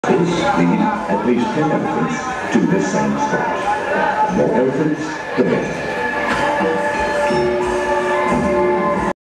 lead at least 10 elephants to this same spot. The more elephants, the better.